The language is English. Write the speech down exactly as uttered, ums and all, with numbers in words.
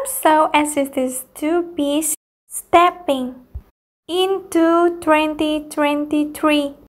so as it is to be stepping into twenty twenty-three.